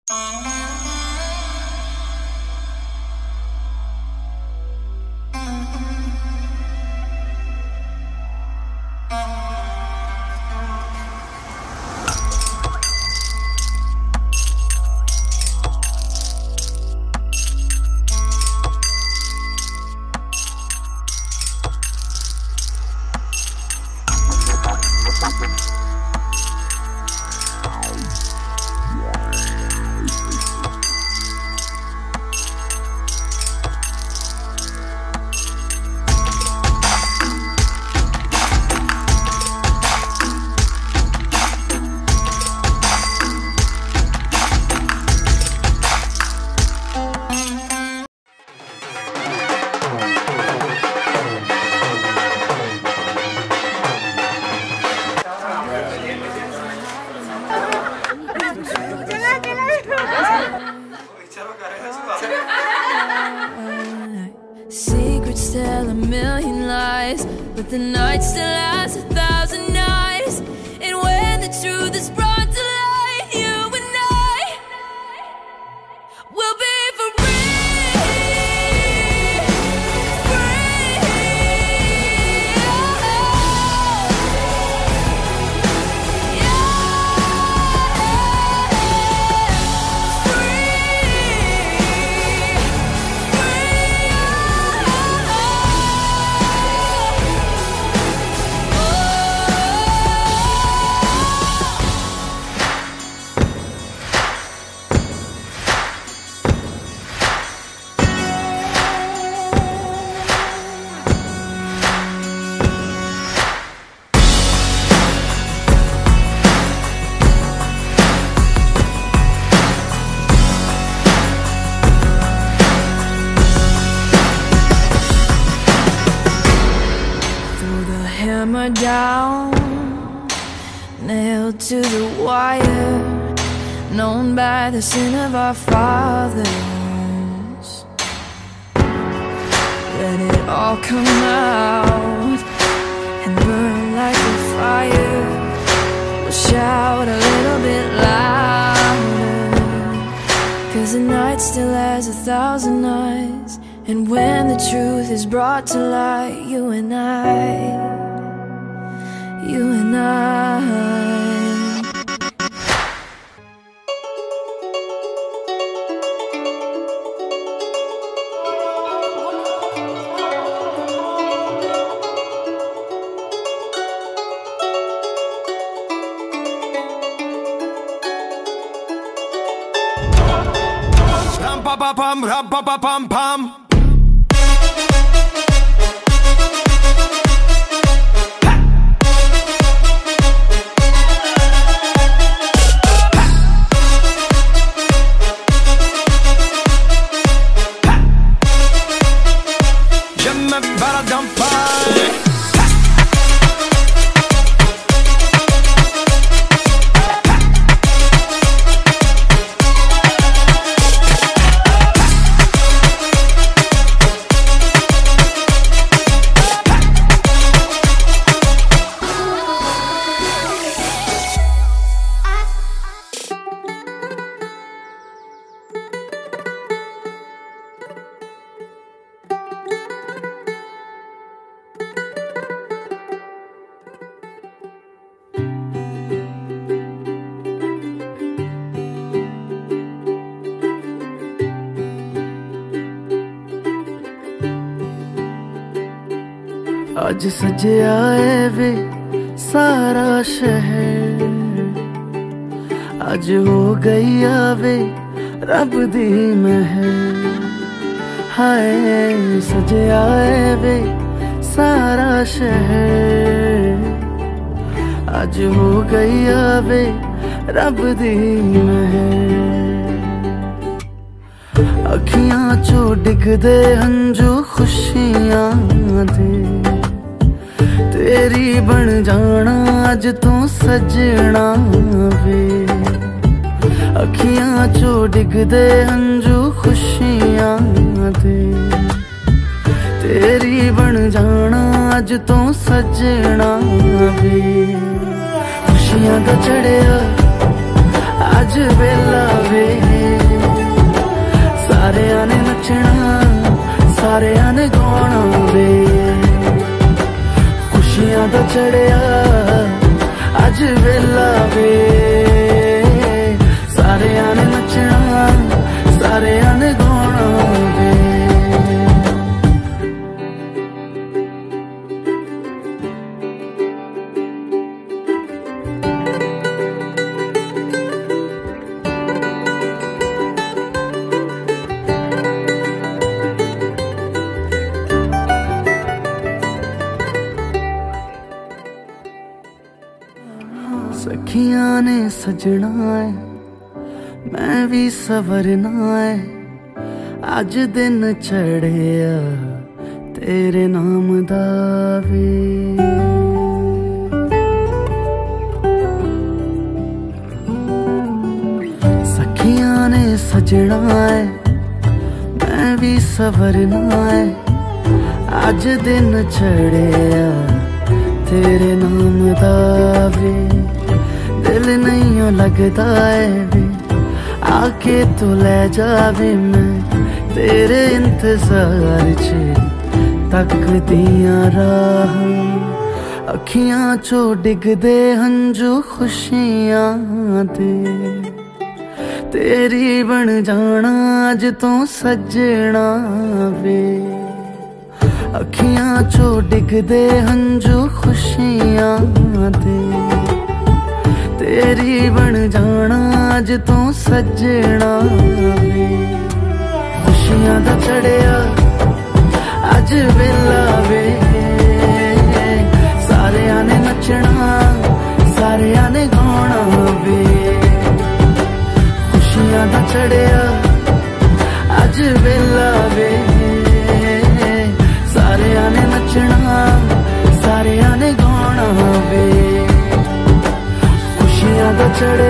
Secrets tell a million lies, but the night still has 1,000 eyes. And when the truth is brought to light, you and I will be free. Hammer down, nailed to the wire, known by the sin of our fathers. Let it all come out and burn like a fire. We'll shout a little bit louder, 'cause the night still has 1,000 eyes. And when the truth is brought to light, you and I, you and I. Ram pa pa pam, ram pa pa pam pam. आज सजया है वे सारा शहर, आज हो गई आवे रब दी महर। हाय सजया है वे सारा शहर, आज हो गई आवे रब दी महर। अखियां चो डिगदे हंजू खुशियां दे, तेरी बन जाना अज तू सजना वे। अखियां चो डिगदे हंजू खुशियां दे, तेरी बन जाना अज तू सजना वे। खुशियां दा चढ़िया अज वेला वे, चढ़िया अज वेला वे सारियां ने नचना सारियां ने गाना वे सखियां ने सजना है मैं भी सवरना है अज दिन चढ़िया तेरे नाम दा वे सखियां ने सजना है मैं भी सवरना है अज दिन चढ़िया तेरे नाम दा वे दिल नहीं लगता है वे आके तू ले जावे मैं तेरे इंतजार च तक दिया राह अखियां चो डिगदे हंजू खुशियां दे तेरी बन जाना अज तो सजना वे अखियां चो डिगदे हंजू खुशियां दे तेरी बन जाना अज तू सजना वे खुशियां दा चढ़िया अज वेला वे सारियां ने नचना सारियां ने गाना वे खुशियां दा चढ़िया अज वेला वे सारियां ने नचना सारियां ने गाना वे खुशियां दा चढ़िया